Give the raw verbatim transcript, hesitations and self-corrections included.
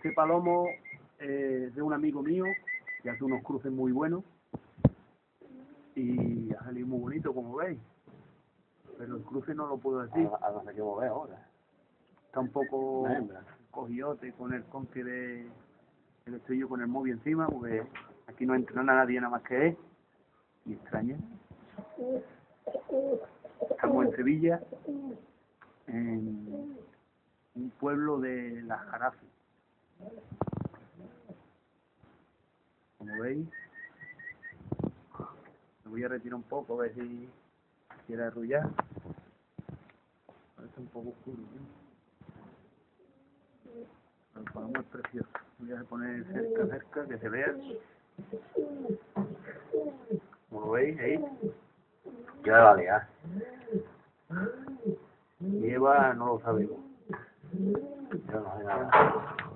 Este palomo eh, es de un amigo mío que hace unos cruces muy buenos y ha salido muy bonito, como veis. Pero el cruce no lo puedo decir. A, a no sé qué mover ahora. Está un poco Una hembra. cogiote con el conque de... que estoy yo con el móvil encima, porque aquí no entra nadie nada más que él. Y extraña. Estamos en Sevilla, en un pueblo de Las Jarafes. Como veis, me voy a retirar un poco a ver si quiere arrullar. Parece un poco oscuro, ¿no? El palomo es precioso. Voy a poner cerca, cerca, que se vea. Como lo veis, ahí. Ya la liar. Lleva, no lo sabemos. Yo no sé nada.